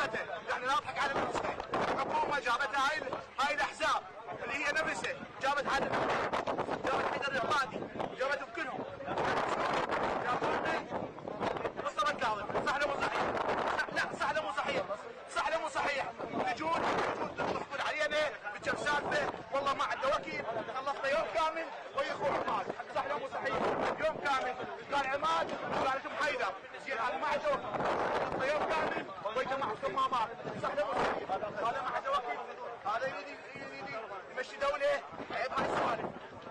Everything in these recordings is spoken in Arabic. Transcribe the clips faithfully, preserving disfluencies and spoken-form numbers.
حقيقته، يعني لا نضحك على المسلمين. الحكومه جابت هاي هاي الاحزاب اللي هي نفسها، جابت هذا جابت حيدر العبادي، جابت بكلهم. مصطفى الكاظم صح ولا مو صحيح؟ لا صح ولا مو صحيح؟ صح ولا مو صحيح؟ يجون يجون تضحكون علينا بكم سالفه، والله ما عنده وكيل، خلصنا يوم كامل ويخو عماد، صح ولا مو صحيح؟ يوم كامل قال عماد وقال لكم حيدر، زين هذا ما عنده وكيل، خلصنا يوم كامل وجماعه كمامات، صح ولا مو صحيح؟ هذا ما عنده وكيل، هذا يريد يريد يمشي دوله عيب هاي السوالف.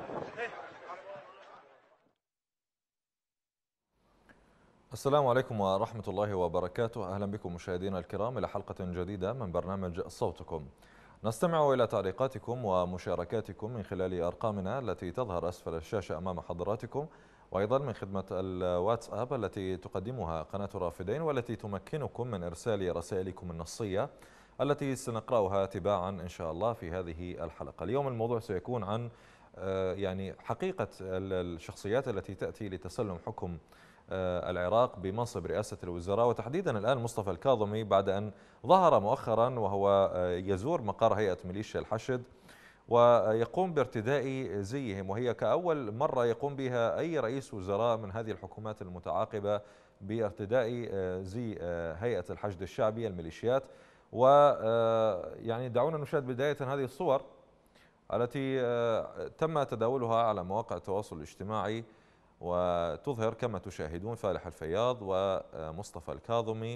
السلام عليكم ورحمة الله وبركاته. أهلا بكم مشاهدينا الكرام إلى حلقة جديدة من برنامج صوتكم. نستمع إلى تعليقاتكم ومشاركاتكم من خلال أرقامنا التي تظهر أسفل الشاشة أمام حضراتكم، وأيضا من خدمة الواتساب التي تقدمها قناة رافدين والتي تمكنكم من إرسال رسائلكم النصية التي سنقرأها تباعا إن شاء الله في هذه الحلقة. اليوم الموضوع سيكون عن يعني حقيقة الشخصيات التي تأتي لتسلم حكم العراق بمنصب رئاسة الوزراء، وتحديدا الآن مصطفى الكاظمي بعد أن ظهر مؤخرا وهو يزور مقر هيئة ميليشيا الحشد ويقوم بارتداء زيهم، وهي كأول مرة يقوم بها أي رئيس وزراء من هذه الحكومات المتعاقبة بارتداء زي هيئة الحشد الشعبي الميليشيات. ويعني دعونا نشاهد بداية هذه الصور التي تم تداولها على مواقع التواصل الاجتماعي، وتظهر كما تشاهدون فالح الفياض ومصطفى الكاظمي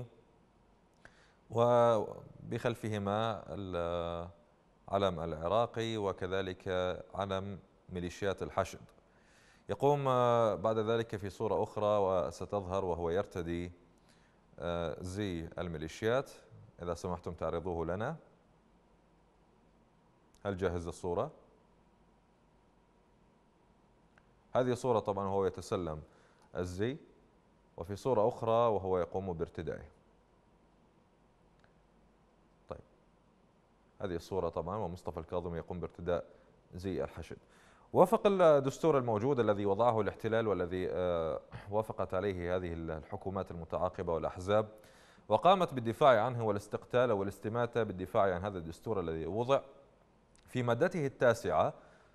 وبخلفهما العلم العراقي وكذلك علم ميليشيات الحشد. يقوم بعد ذلك في صورة أخرى وستظهر وهو يرتدي زي الميليشيات. إذا سمحتم تعرضوه لنا. هل جاهز الصورة؟ هذه صورة طبعا وهو يتسلم الزي، وفي صورة أخرى وهو يقوم بارتدائه. طيب هذه الصورة طبعا ومصطفى الكاظمي يقوم بارتداء زي الحشد. وفق الدستور الموجود الذي وضعه الاحتلال والذي وافقت عليه هذه الحكومات المتعاقبة والأحزاب وقامت بالدفاع عنه والاستقتال والاستماتة بالدفاع عن هذا الدستور الذي وضع في مادته التاسعة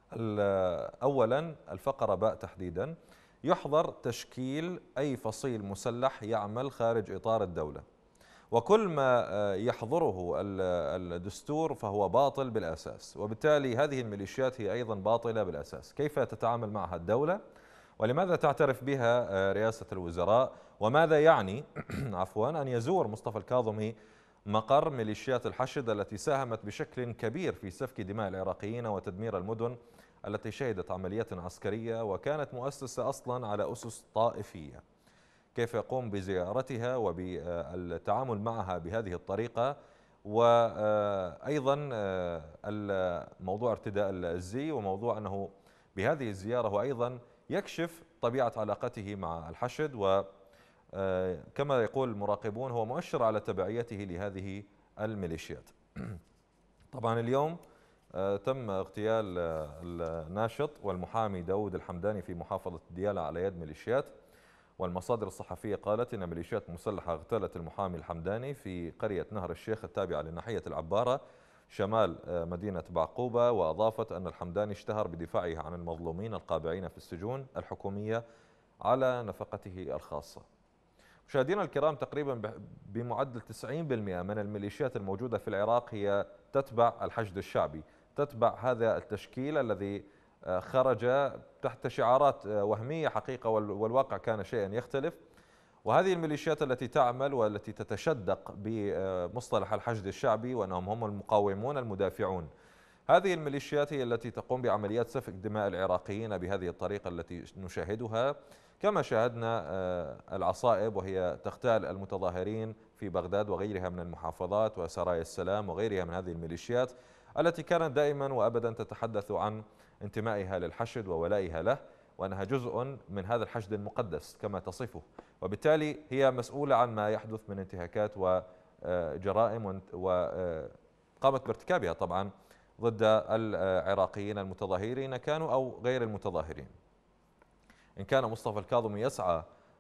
أولا الفقرة باء تحديدا، يحظر تشكيل أي فصيل مسلح يعمل خارج إطار الدولة، وكل ما يحظره الدستور فهو باطل بالأساس، وبالتالي هذه الميليشيات هي أيضا باطلة بالأساس. كيف تتعامل معها الدولة؟ ولماذا تعترف بها رئاسة الوزراء؟ وماذا يعني عفوا أن يزور مصطفى الكاظمي مقر ميليشيات الحشد التي ساهمت بشكل كبير في سفك دماء العراقيين وتدمير المدن التي شهدت عمليات عسكرية وكانت مؤسسة أصلا على أسس طائفية؟ كيف يقوم بزيارتها وبالتعامل معها بهذه الطريقة؟ وأيضا موضوع ارتداء الزي وموضوع أنه بهذه الزيارة هو أيضا يكشف طبيعة علاقته مع الحشد، وكما يقول المراقبون هو مؤشر على تبعيته لهذه الميليشيات. طبعا اليوم تم اغتيال الناشط والمحامي داود الحمداني في محافظة ديالى على يد ميليشيات، والمصادر الصحفية قالت إن ميليشيات مسلحة اغتالت المحامي الحمداني في قرية نهر الشيخ التابعة لناحية العبارة شمال مدينة بعقوبة، وأضافت أن الحمداني اشتهر بدفاعه عن المظلومين القابعين في السجون الحكومية على نفقته الخاصة. مشاهدينا الكرام، تقريبا بمعدل تسعين بالمئة من الميليشيات الموجودة في العراق هي تتبع الحشد الشعبي، تتبع هذا التشكيل الذي خرج تحت شعارات وهمية حقيقة والواقع كان شيئا يختلف. وهذه الميليشيات التي تعمل والتي تتشدق بمصطلح الحشد الشعبي وأنهم هم المقاومون المدافعون، هذه الميليشيات هي التي تقوم بعمليات سفك دماء العراقيين بهذه الطريقة التي نشاهدها، كما شاهدنا العصائب وهي تغتال المتظاهرين في بغداد وغيرها من المحافظات وسرايا السلام وغيرها من هذه الميليشيات التي كانت دائما وأبدا تتحدث عن انتمائها للحشد وولائها له، وأنها جزء من هذا الحشد المقدس كما تصفه، وبالتالي هي مسؤولة عن ما يحدث من انتهاكات وجرائم وقامت بارتكابها طبعا ضد العراقيين المتظاهرين كانوا أو غير المتظاهرين. إن كان مصطفى الكاظمي يسعى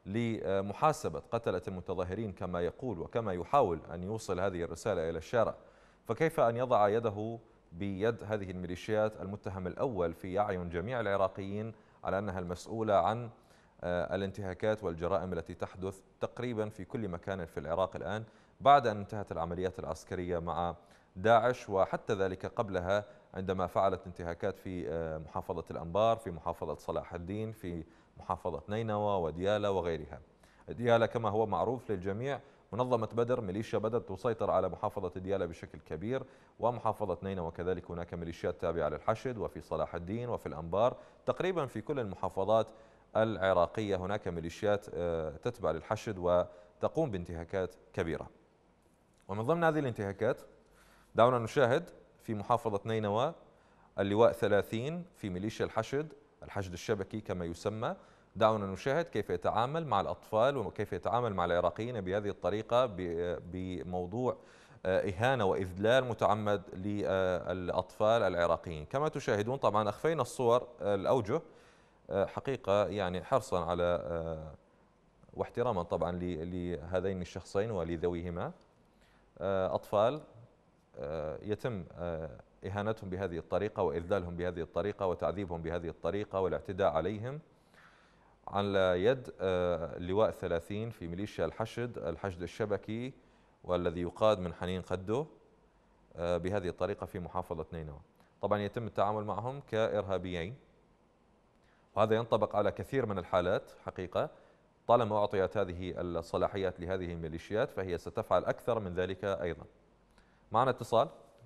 لمحاسبة قتلة المتظاهرين كما يقول وكما يحاول أن يوصل هذه الرسالة إلى الشارع، فكيف أن يضع يده بيد هذه الميليشيات المتهم الأول في أعين جميع العراقيين على أنها المسؤولة عن الانتهاكات والجرائم التي تحدث تقريبا في كل مكان في العراق الآن بعد أن انتهت العمليات العسكرية مع داعش، وحتى ذلك قبلها عندما فعلت انتهاكات في محافظة الأنبار، في محافظة صلاح الدين، في محافظة نينوى وديالى وغيرها. ديالى كما هو معروف للجميع منظمة بدر، ميليشيا بدر تسيطر على محافظة ديالى بشكل كبير، ومحافظة نينوى كذلك هناك ميليشيات تابعة للحشد، وفي صلاح الدين وفي الأنبار، تقريبا في كل المحافظات العراقية هناك ميليشيات تتبع للحشد وتقوم بانتهاكات كبيرة. ومن ضمن هذه الانتهاكات دعونا نشاهد في محافظة نينوى اللواء ثلاثين في ميليشيا الحشد، الحشد الشبكي كما يسمى. دعونا نشاهد كيف يتعامل مع الأطفال وكيف يتعامل مع العراقيين بهذه الطريقة بموضوع إهانة وإذلال متعمد للأطفال العراقيين. كما تشاهدون طبعا أخفينا الصور الأوجه حقيقة يعني حرصا على واحتراما طبعا لهذين الشخصين ولذويهما، أطفال يتم إهانتهم بهذه الطريقة وإذلالهم بهذه الطريقة وتعذيبهم بهذه الطريقة والاعتداء عليهم على يد اللواء ثلاثين في ميليشيا الحشد، الحشد الشبكي، والذي يقاد من حنين قدو بهذه الطريقة في محافظة نينوى. طبعا يتم التعامل معهم كإرهابيين، وهذا ينطبق على كثير من الحالات حقيقة. طالما أعطيت هذه الصلاحيات لهذه الميليشيات فهي ستفعل أكثر من ذلك أيضا. معنا اتصال.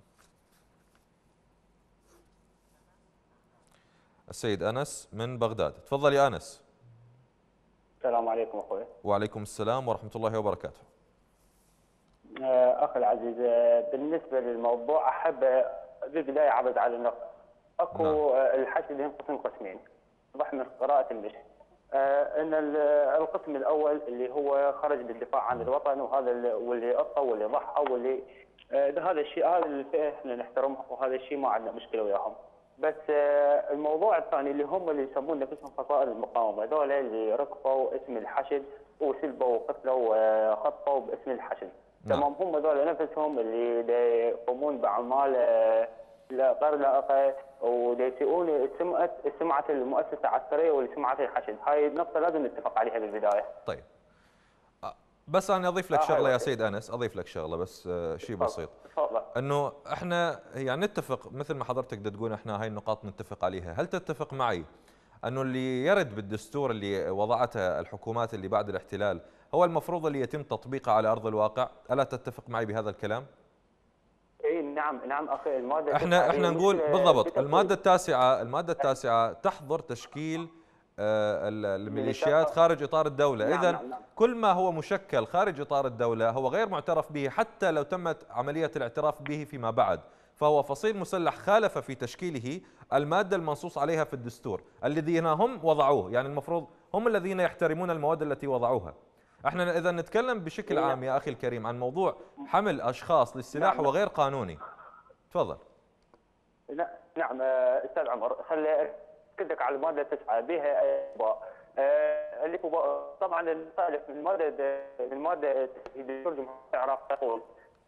السيد أنس من بغداد، تفضل يا أنس. السلام عليكم أخوي. وعليكم السلام ورحمة الله وبركاته. أخي العزيز، بالنسبة للموضوع أحب بالبداية أعرض على نقطة. أكو نعم. الحشد ينقسم قسمين، واضح من قراءة المشي. ان القسم الاول اللي هو خرج للدفاع عن الوطن، وهذا واللي اطى واللي ضحى واللي هذا الشيء، هذا الفئه احنا نحترمهم وهذا الشيء ما عندنا مشكله وياهم. بس الموضوع الثاني اللي هم اللي يسمون نفسهم فصائل المقاومه، هذول اللي ركبوا اسم الحشد وسلبوا وقتلوا وخطفوا باسم الحشد. نعم. تمام، هم هذول نفسهم اللي يقومون باعمال قرنقه ويسيئون سمعه سمعه المؤسسه العسكريه وسمعه الحشد. هاي النقطه لازم نتفق عليها بالبدايه. طيب بس انا اضيف لك شغله يا سيد انس، اضيف لك شغله بس شيء بسيط. تفضل. انه احنا يعني نتفق مثل ما حضرتك تقول، احنا هاي النقاط نتفق عليها. هل تتفق معي انه اللي يرد بالدستور اللي وضعته الحكومات اللي بعد الاحتلال هو المفروض اللي يتم تطبيقه على ارض الواقع؟ الا تتفق معي بهذا الكلام؟ اي نعم نعم اخي. الماده احنا احنا نقول بالضبط الماده التاسعه، الماده التاسعه تحظر تشكيل الميليشيات خارج اطار الدوله. نعم اذا نعم نعم. كل ما هو مشكل خارج اطار الدوله هو غير معترف به، حتى لو تمت عمليه الاعتراف به فيما بعد، فهو فصيل مسلح خالف في تشكيله الماده المنصوص عليها في الدستور الذين هم وضعوه. يعني المفروض هم الذين يحترمون المواد التي وضعوها. احنا اذا نتكلم بشكل عام يا اخي الكريم عن موضوع حمل اشخاص للسلاح وغير قانوني. تفضل. نعم استاذ عمر، خلي اكدك على الماده تسعة بها اللي طبعا المخالف من الماده الماده دستور جمهوريه العراق تقول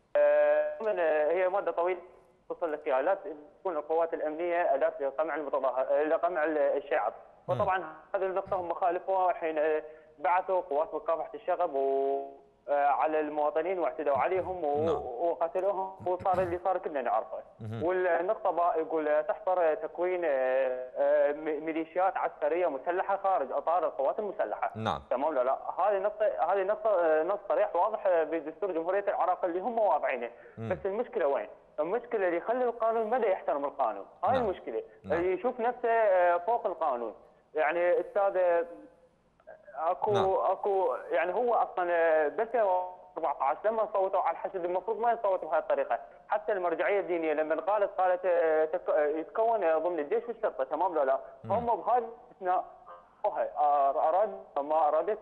هي ماده طويله توصل لك فيها، لا تكون القوات الامنيه اداه لقمع المتظاهر لقمع الشعب. وطبعا هذه النقطه هم خالفوها حين بعثوا قوات مكافحه الشغب و على المواطنين واعتدوا عليهم وقتلوهم، وصار اللي صار كلنا نعرفه. والنقطه باء يقول تحظر تكوين ميليشيات عسكريه مسلحه خارج اطار القوات المسلحه. نعم. تمام لا لا، هذه نقطه هذه نقطه نص صريح واضح بدستور جمهوريه العراق اللي هم واضعينه. بس المشكله وين؟ المشكله اللي يخلي القانون مدى يحترم القانون، هاي نعم. المشكله. نعم. اللي يشوف نفسه فوق القانون. يعني استاذ اكو نعم. اكو يعني هو اصلا بس أربعة عشر لما صوتوا على الحشد المفروض ما يصوتوا بهذه الطريقه. حتى المرجعيه الدينيه لما قالت قالت يتكون ضمن الجيش والشرطه. تمام لا لا، هم بهذا الاثناء اراد ما ارادت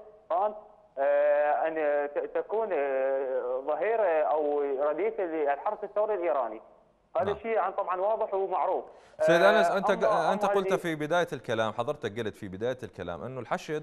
ان تكون ظهير او رديف للحرس الثوري الايراني. هذا نعم. شيء طبعا واضح ومعروف. سيد انس، انت أما انت أما قلت في بدايه الكلام، حضرتك قلت في بدايه الكلام انه الحشد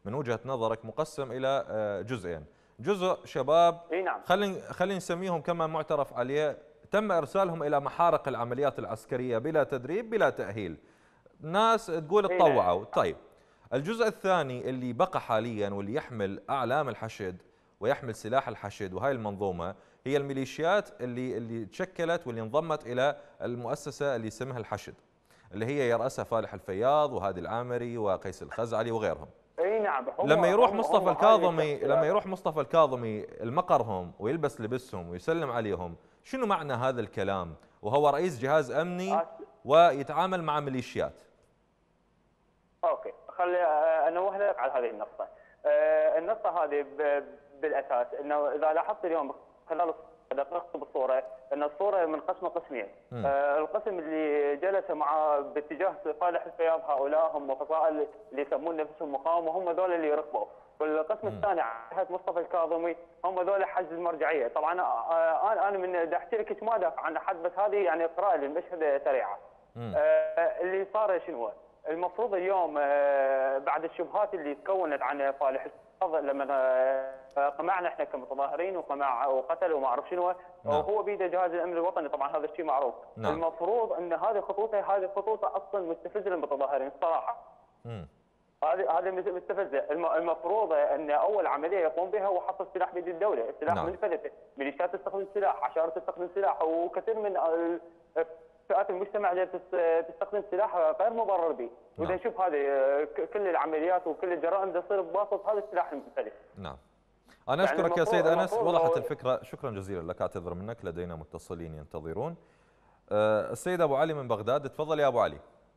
من وجهة نظرك مقسم إلى جزئين. جزء شباب اي نعم. خلينا خلينا نسميهم كما معترف عليه تم إرسالهم إلى محارق العمليات العسكرية بلا تدريب بلا تأهيل، ناس تقول اتطوعوا. طيب الجزء الثاني اللي بقى حاليا واللي يحمل أعلام الحشد ويحمل سلاح الحشد وهاي المنظومة هي الميليشيات اللي اللي تشكلت واللي انضمت إلى المؤسسة اللي اسمها الحشد، اللي هي يرأسها فالح الفياض وهادي العامري وقيس الخزعلي وغيرهم. اي نعم. لما يروح مصطفى الكاظمي لما يروح مصطفى الكاظمي المقرهم ويلبس لبسهم ويسلم عليهم، شنو معنى هذا الكلام وهو رئيس جهاز امني ويتعامل مع ميليشيات؟ اوكي، خلي انوه لك على هذه النقطه. النقطه هذه بالاساس انه اذا لاحظت اليوم خلال دققت بالصوره ان الصوره منقسمه قسمين. آه القسم اللي جلس مع باتجاه صالح الفياض هؤلاء هم فصائل اللي يسمون نفسهم مقاومه، هم ذول اللي ركبوا. والقسم م. الثاني جهه مصطفى الكاظمي هم ذول حجز المرجعيه. طبعا آه انا انا من دا احكي لك ما دافع عن احد، بس هذه يعني قراءه للمشهد سريعه. آه اللي صار شنو هو؟ المفروض اليوم آه بعد الشبهات اللي تكونت عن صالح لما قمعنا احنا كمتظاهرين وقمع وقتل وما اعرف شنو، نعم. وهو بيده جهاز الامن الوطني، طبعا هذا الشيء معروف. نعم. المفروض ان هذه خطوطه هذه خطوطه اصلا مستفزه للمتظاهرين الصراحه. امم هذه هذه مستفزه، المفروض ان اول عمليه يقوم بها هو حط السلاح بيد الدوله، السلاح نعم. منفلته، ميليشيات تستخدم السلاح، عشائر تستخدم السلاح، وكثير من فئات المجتمع اللي تستخدم سلاح غير مبرر به، واذا نشوف هذه كل العمليات وكل الجرائم تصير بواسطه هذا السلاح المختلف. نعم. انا اشكرك يعني يا سيد انس، وضحت الفكره، شكرا جزيلا لك، اعتذر منك، لدينا متصلين ينتظرون. أه السيد ابو علي من بغداد، تفضل يا ابو علي.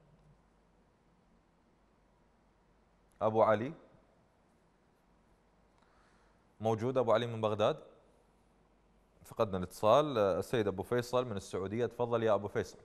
ابو علي موجود؟ ابو علي من بغداد؟ فقدنا الاتصال. السيد ابو فيصل من السعوديه، تفضل يا ابو فيصل.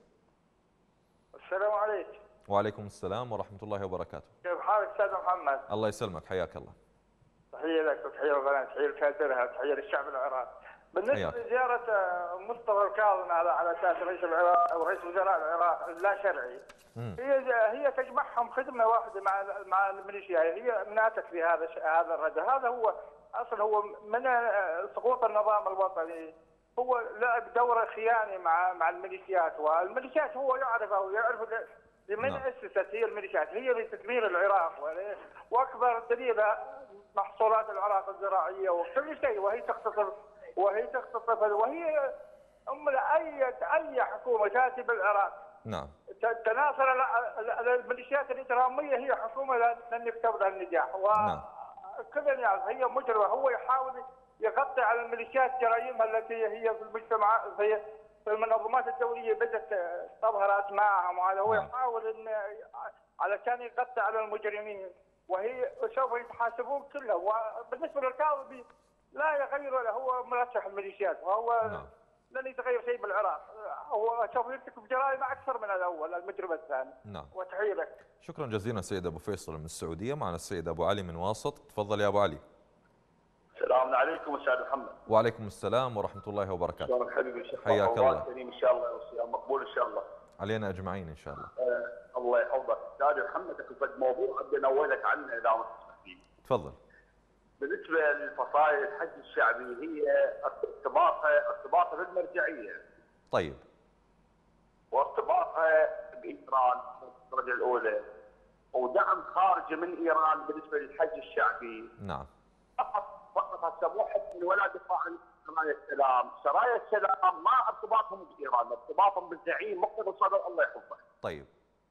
السلام عليكم. وعليكم السلام ورحمه الله وبركاته. كيف حالك استاذ محمد؟ الله يسلمك، حياك الله. تحيه لك وتحيه للقناه، تحيه لكادرها، تحيه للشعب العراقي. بالنسبه لزياره مصطفى الكاظمي على على اساس رئيس العراق او رئيس وزراء العراق لا شرعي، مم. هي هي تجمعهم خدمه واحده مع مع الميليشيا، هي مناتك في هذا هذا الرجل، هذا هو اصلا هو من سقوط النظام الوطني، هو لعب دور خياني مع مع الميليشيات، والميليشيات هو يعرف او يعرف لمن اسست هي الميليشيات، هي لتدمير العراق، واكبر دليل محصولات العراق الزراعيه وكل شيء، وهي تقتصر وهي تقتصر وهي ام اي اي حكومه تاتي بالعراق نعم تناصر الميليشيات الاجراميه، هي حكومه لن يكتب لها النجاح، وكل يعرف هي مجرمه، هو يحاول يغطي على الميليشيات جرائمها التي هي في المجتمع في المنظمات الدوليه بدات تظهر اسماءهم، وهذا هو يحاول ان علشان يغطي على المجرمين، وهي سوف يتحاسبون كلهم. وبالنسبه للكاظمي لا يغير له، هو مرشح الميليشيات، وهو نعم. لن يتغير شيء بالعراق، هو سوف يرتكب جرائم اكثر من الاول المجرم الثاني. نعم. وتحيه لك. شكرا جزيلا سيد ابو فيصل من السعوديه. معنا السيد ابو علي من واسط، تفضل يا ابو علي. السلام عليكم استاذ محمد. وعليكم السلام ورحمه الله وبركاته. شلونك حبيبي؟ حياك الله. كريم ان شاء الله وصيام مقبول ان شاء الله. علينا اجمعين ان شاء الله. آه الله يحفظك. استاذ محمد اكو موضوع ابي انوهك عنه اذا ما تسمح لي. تفضل. بالنسبه للفصائل الحج الشعبي، هي ارتباطها ارتباطها بالمرجعيه. طيب. وارتباطها بايران الدرجه الاولى، ودعم خارجي من ايران بالنسبه للحج الشعبي. نعم. فقط فقط هسه مو حكم ولا دفاع عن سرايا السلام، سرايا السلام ما ارتباطهم بايران، ارتباطهم بالزعيم مقتدى الصدر الله يحفظه. طيب.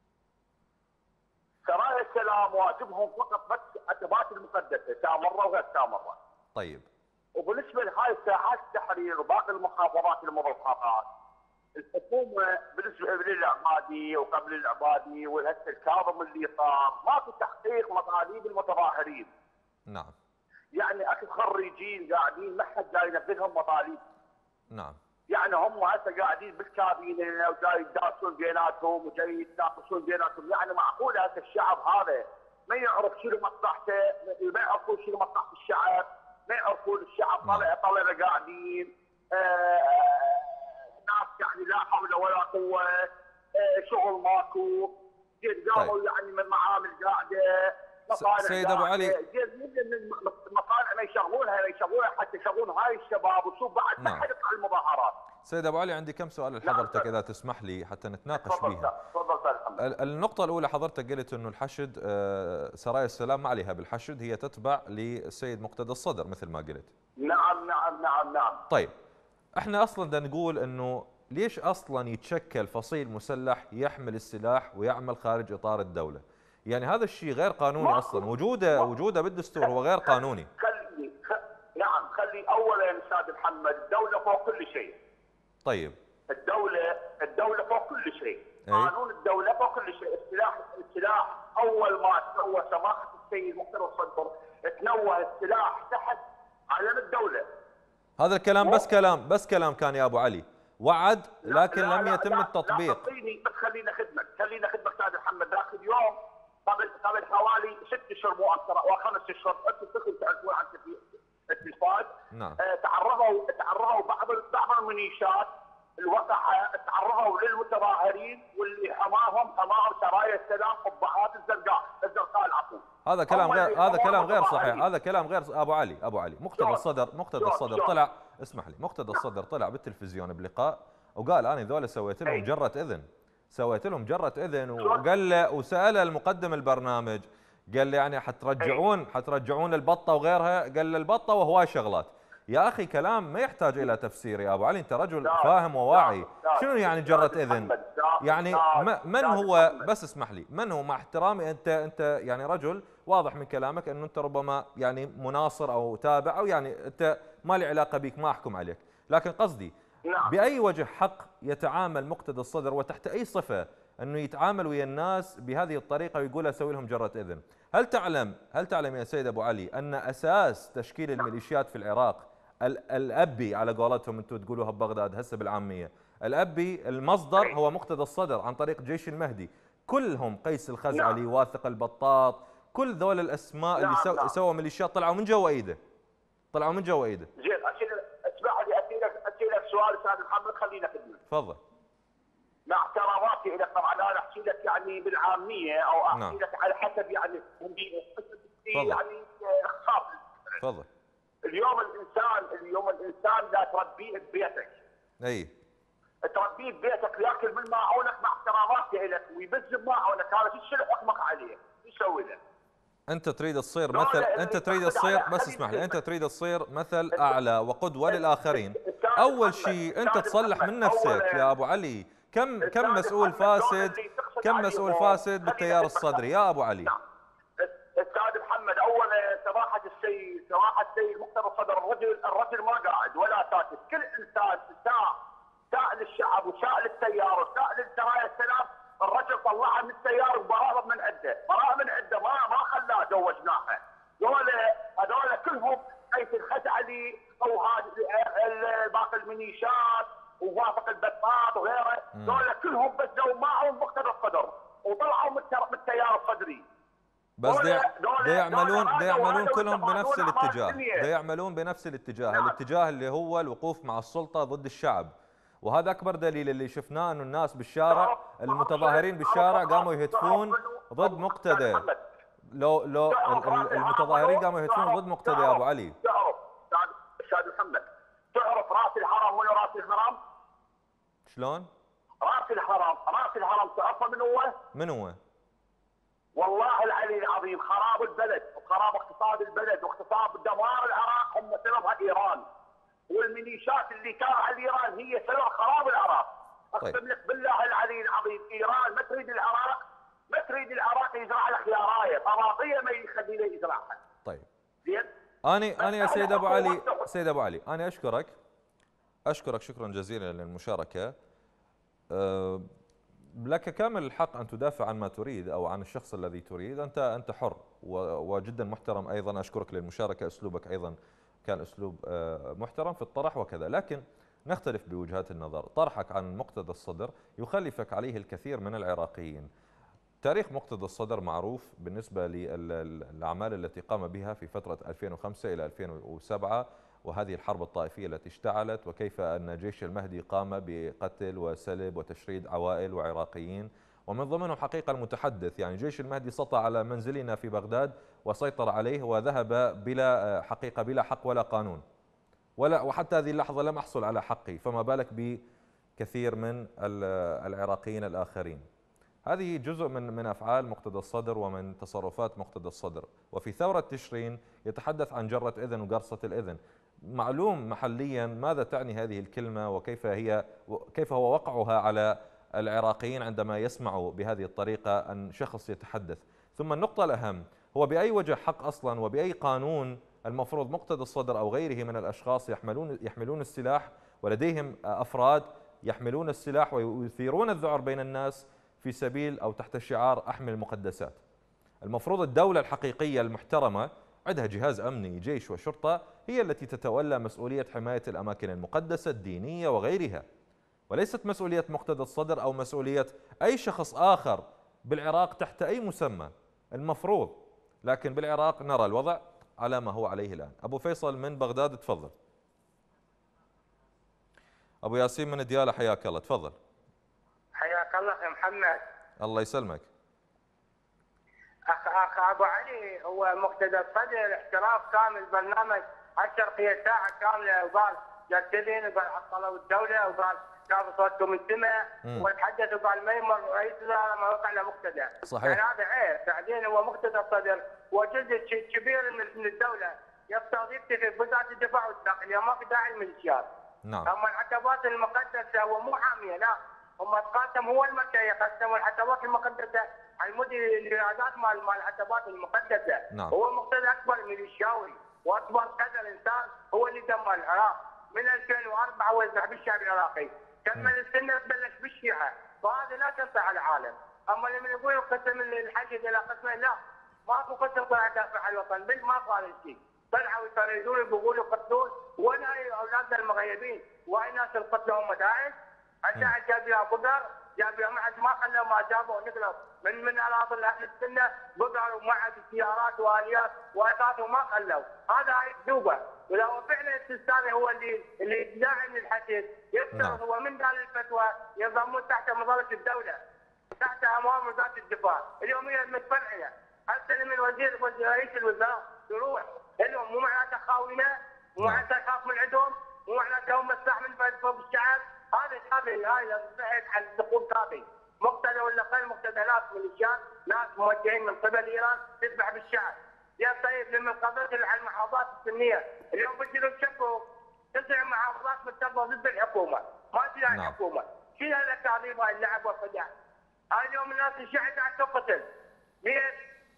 سرايا السلام واجبهم فقط بس الثبات المقدسه سامره وغير سامره. طيب. وبالنسبه لهاي ساحات التحرير وباقي المحافظات المضحكات، الحكومه بالنسبه للعبادي وقبل العبادي وهسه الكاظم اللي صار، ما في تحقيق مطالب المتظاهرين. نعم. يعني اكو خريجين قاعدين ما حد جاي ينفذهم مطالب. نعم. يعني هم هسه قاعدين بالكابينه وجاي يداسون بيناتهم وجاي يتناقشون بيناتهم، يعني معقول هسه الشعب هذا ما يعرف شنو مصلحته، ما يعرفون شنو مصلحه الشعب، ما يعرفون الشعب طلع طلبه قاعدين آه ناس يعني لا حول ولا قوه، آه شغل ماكو، قاموا يعني من معامل قاعده، سيد ابو علي، المصانع ما يشغلونها ما يشغلونها حتى يشغلون هاي الشباب وشوف بعد ما حد يطلع المظاهرات. سيد ابو علي عندي كم سؤال لحضرتك اذا تسمح لي حتى نتناقش فيها. تفضل استاذ. النقطة الأولى حضرتك قلت انه الحشد سرايا السلام ما عليها بالحشد، هي تتبع للسيد مقتدى الصدر مثل ما قلت. نعم نعم نعم نعم. طيب احنا اصلا بدنا نقول انه ليش اصلا يتشكل فصيل مسلح يحمل السلاح ويعمل خارج اطار الدولة؟ يعني هذا الشيء غير قانوني اصلا، وجوده وجوده بالدستور هو غير قانوني. خلي نعم خلي اولا استاذ محمد، الدولة فوق كل شيء. طيب الدولة الدولة فوق كل شيء، أي. قانون الدولة فوق كل شيء، السلاح السلاح اول ما تنوه سماحة السيد مقتدى الصدر تنوه السلاح تحت علم الدولة. هذا الكلام بس كلام بس كلام كان يا ابو علي، وعد لكن لا لم لا يتم لا التطبيق. لا بس خلينا خدمك خلينا خدمك استاذ محمد. ذاك اليوم قبل قبل حوالي ست اشهر مو اكثر او خمس اشهر اتصل تعرفون عن التلفاز. نعم. آه تعرضوا تعرضوا بعض بعض المنيشات الوقحه تعرضوا للمتظاهرين واللي حماهم حماهم سرايا السلام قبعات الزرقاء الزرقاء العفو. هذا كلام غير هذا كلام غير صحيح، هذا كلام غير ابو علي ابو علي مقتدى الصدر مقتدى الصدر طلع اسمح لي مقتدى الصدر طلع بالتلفزيون بلقاء وقال انا ذولا سويت لهم جرة اذن، سويت لهم جرة اذن، وقال له وسال المقدم البرنامج قال لي يعني حترجعون حترجعون البطه وغيرها، قال له البطه وهواي شغلات. يا اخي كلام ما يحتاج الى تفسير يا ابو علي، انت رجل فاهم وواعي. شنو يعني جرة اذن؟ يعني من هو، بس اسمح لي، من هو مع احترامي انت انت يعني رجل واضح من كلامك انه انت ربما يعني مناصر او تابع او يعني انت ما لي علاقه بك ما احكم عليك، لكن قصدي باي وجه حق يتعامل مقتدى الصدر وتحت اي صفه انه يتعامل ويا الناس بهذه الطريقه ويقول اسوي لهم جرة اذن؟ هل تعلم هل تعلم يا سيد ابو علي ان اساس تشكيل الميليشيات في العراق الابي على قولتهم انتم تقولوها ببغداد هسه بالعاميه، الابي المصدر هو مقتدى الصدر عن طريق جيش المهدي، كلهم قيس الخزعلي واثق البطاط، كل ذول الاسماء اللي سو سووا ميليشيات طلعوا من جوا ايده، طلعوا من جوا ايده. زين اسمح لي اسالك اسالك سؤال استاذ محمد خلينا خدمه. تفضل. مع احتراماتي لك طبعا انا احكي لك يعني بالعاميه او احكي نعم. لك على حسب يعني يعني اختصاص. تفضل. اليوم الانسان اليوم الانسان لا تربيه ببيتك. اي. تربيه ببيتك ياكل من ماعونك مع احتراماتي لك ويبز بماعونك، هذا شو حكمك عليه؟ شو يسوي له؟ انت تريد تصير مثل انت تريد تصير بس اسمح لي، انت تريد تصير مثل اعلى وقدوه للاخرين. اول شيء انت تصلح من نفسك يا ابو علي. كم كم مسؤول فاسد كم مسؤول فاسد بالتيار الصدري يا ابو علي؟ استاذ محمد اولا سماحه السيد سماحه السيد مقتدى الصدر الرجل الرجل ما قاعد ولا ساكت، كل انسان ساء ساء للشعب وساء للتيار وساء للسرايا السلام، الرجل طلعها من التيار وبراء من عده، براء من عده ما ما خلاه جوا جناحه. ذولا هذول كلهم قيس الخزعلي او هذا باقي المنيشات ووافق البطاط وغيره، ذولا كلهم بزوا معهم مقتدى الصدر وطلعوا من التيار الصدري. بس دا يعملون دا يعملون كلهم بنفس الاتجاه، دا يعملون بنفس الاتجاه، نعم. الاتجاه اللي هو الوقوف مع السلطة ضد الشعب، وهذا أكبر دليل اللي شفناه أنه الناس بالشارع المتظاهرين بالشارع قاموا يهتفون ضد مقتدى. لو لو المتظاهرين قاموا يهتفون ضد مقتدى يا أبو علي. تعرف أستاذ محمد تعرف رأس الحرم منو رأس الحرم؟ شلون؟ رأس الحرم رأس الحرم تعرفه من هو؟ من هو؟ والله العلي العظيم خراب البلد وخراب اقتصاد البلد واقتصاد دمار العراق هم سببها ايران، والميليشيات اللي تابعه لايران هي سبب خراب العراق. اقسم طيب. لك بالله العلي العظيم ايران ما تريد العراق ما تريد العراق يزرع له خيارايه طباطيه ما يخلي له يزرعها. طيب. زين؟ اني انا يا سيد ابو علي سيد ابو علي انا اشكرك اشكرك شكرا جزيلا للمشاركه. أه لك كامل الحق أن تدافع عن ما تريد أو عن الشخص الذي تريد، أنت أنت حر وجدا محترم أيضا. أشكرك للمشاركة، أسلوبك أيضا كان أسلوب محترم في الطرح وكذا، لكن نختلف بوجهات النظر. طرحك عن مقتدى الصدر يخلفك عليه الكثير من العراقيين. تاريخ مقتدى الصدر معروف بالنسبة للأعمال التي قام بها في فترة ألفين وخمسة إلى ألفين وسبعة وهذه الحرب الطائفية التي اشتعلت، وكيف أن جيش المهدي قام بقتل وسلب وتشريد عوائل وعراقيين ومن ضمنهم حقيقة المتحدث. يعني جيش المهدي سطع على منزلنا في بغداد وسيطر عليه وذهب بلا حقيقة بلا حق ولا قانون، ولا وحتى هذه اللحظة لم أحصل على حقي، فما بالك بكثير من العراقيين الآخرين. هذه جزء من من أفعال مقتدى الصدر ومن تصرفات مقتدى الصدر. وفي ثورة تشرين يتحدث عن جرة إذن وقرصة الإذن. معلوم محليا ماذا تعني هذه الكلمة وكيف هي كيف هو وقعها على العراقيين عندما يسمعوا بهذه الطريقة أن شخص يتحدث. ثم النقطة الأهم، هو بأي وجه حق أصلا وبأي قانون المفروض مقتدى الصدر أو غيره من الأشخاص يحملون يحملون السلاح، ولديهم أفراد يحملون السلاح ويثيرون الذعر بين الناس في سبيل أو تحت شعار أحمي المقدسات؟ المفروض الدولة الحقيقية المحترمة عندها جهاز أمني، جيش وشرطة، هي التي تتولى مسؤولية حماية الأماكن المقدسة الدينية وغيرها، وليست مسؤولية مقتدى الصدر أو مسؤولية أي شخص آخر بالعراق تحت أي مسمى المفروض. لكن بالعراق نرى الوضع على ما هو عليه الآن. أبو فيصل من بغداد تفضل. أبو ياسين من ديالى حياك الله، تفضل. حياك الله يا محمد. الله يسلمك. أخ أخ أبو علي، هو مقتدى الصدر احتراف كامل برنامج عشر ساعة كاملة، وقال جددين وقال عطلوا الدولة وقال شافوا صوتكم انتمى وتحدث وقال ما يمر رئيس الوزراء ما وقع له مقتدى. صحيح. يعني هذا عيب. بعدين هو مقتدى الصدر وجزء كبير من الدولة يفترض يكتفي بوزارة الدفاع والداخلية، ما في داعي الميليشيات. نعم. أما العتبات المقدسة هو مو حامية، لا، هم تقاسم، هو المركزي قسموا العتبات المقدسة على المدير الإرادات مال مال العتبات المقدسة. نعم. هو مقتدى أكبر ميليشياوي واكبر قدر انسان، هو اللي دمر العراق من ألفين وأربعة وزع بالشعب العراقي، كمل السنه بلش بالشيعه، فهذا لا تنفع على العالم. اما لما يقولوا قسم الحشد الى قسمين، لا، ماكو قسم طلع دافع عن الوطن، بل ما قال شيء، طلعوا يطردون بيقولوا قتلون، وين هاي اولادنا المغيبين؟ وهاي ناس القتلى هم داعش؟ الداعش جاب لها بقر، جاب لها معد، ما خلوا ما جابوا نقلوا من من اراضي اهل السنه بقر ومعد سيارات واليات واثاث وما خلوا، هذا هاي كذوبه. ولو فعلا السيستاني هو اللي اللي يدعي من الحديث يفترض هو من قال الفتوى ينضمون تحت مظله الدوله، تحت امام وزاره الدفاع. اليوم هي متفرعيه، هسه من وزير وزير رئيس الوزراء يروح اليوم، مو معناته خاوينه، مو معناته خاف من عندهم، مو معناته هم مساح من فوق الشعب. هذا كافي، هاي صحيح على الدخول كافي. مقتدى ولا غير مقتدى، ناس ميليشيات، ناس موجهين من قبل ايران تذبح بالشعب. يا طيب لما قضيت على المحافظات السنيه، اليوم بيصيروا يشكوا تسع محافظات متفقه ضد الحكومه، ما تلاقي نعم. الحكومه، شو هالاكاذيب هاي اللعب والخداع؟ هاي اليوم الناس الشعب قاعد تقتل، ليش؟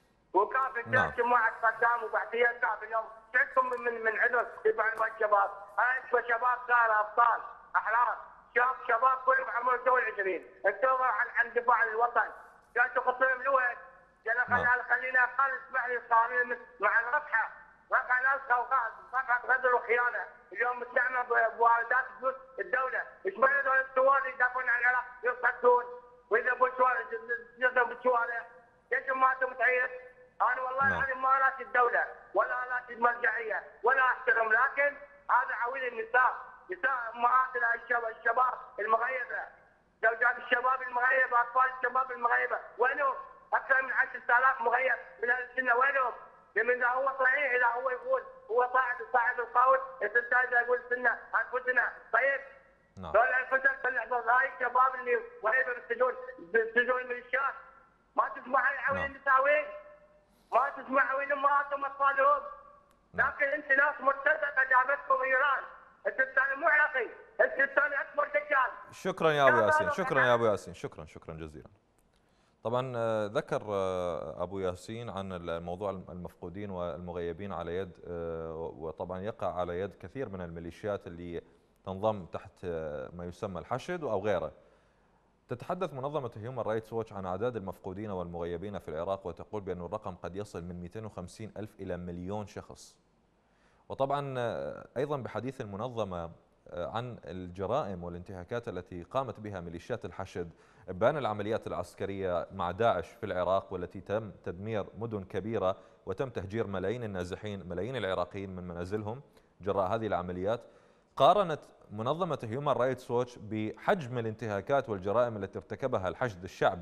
وكافي الناس جماعه قدام وبعثيات كافي اليوم، شفتم من من من عذر يبع الشباب، هاي شباب صار ابطال احرار، شباب شباب كلهم عمرهم فوق العشرين، انتظروا عن عن دفاع الوطن، قاعد تقتلهم لوين؟ قال خلينا خلينا قال اسمح لي القانون مع الرفحه، رفع ناس خوخات، رفع غدر وخيانه، اليوم مستعمل بواردات فلوس الدوله، ايش معنى هذول الثوار اللي يدافعون عن العراق يقتلون ويذبحون الشوارع يذبحون بالشوارع؟ ليش ما انت متعيد؟ انا والله العظيم ما راسي الدوله ولا راسي المرجعيه ولا احترم، لكن هذا عويل النساء، نساء امهاتنا الشباب المغيبه، زوجات الشباب المغيبه، اطفال الشباب المغيبه، وينهم؟ اكثر من عشرة آلاف مغيب من اهل السنه، وينهم؟ لما اذا هو صحيح، اذا هو يقول هو صاحب صاحب القول، السنه يقول السنه انفسنا، طيب؟ نعم. دول انفسهم طلع هاي الشباب اللي غيبه بالسجون بالسجون الميليشيات، ما تسمع العويل النساء وين؟ ما تسمع عويل امهاتهم اطفالهم، لكن انت ناس مرتزقه جابتكم ايران، السيستاني مو عراقي، السيستاني اكبر دجال. شكرا يا ابو ياسين، شكرا يا ابو ياسين، شكرا شكرا جزيلا. طبعا ذكر ابو ياسين عن الموضوع المفقودين والمغيبين على يد، وطبعا يقع على يد كثير من الميليشيات اللي تنضم تحت ما يسمى الحشد او غيره. تتحدث منظمة هيومن رايتس ووتش عن أعداد المفقودين والمغيبين في العراق، وتقول بأن الرقم قد يصل من مئتين وخمسين ألف إلى مليون شخص. وطبعا أيضا بحديث المنظمة عن الجرائم والانتهاكات التي قامت بها ميليشيات الحشد إبان العمليات العسكرية مع داعش في العراق، والتي تم تدمير مدن كبيرة وتم تهجير ملايين النازحين ملايين العراقيين من منازلهم جراء هذه العمليات. قارنت منظمة هيومن رايتس ووتش بحجم الانتهاكات والجرائم التي ارتكبها الحشد الشعبي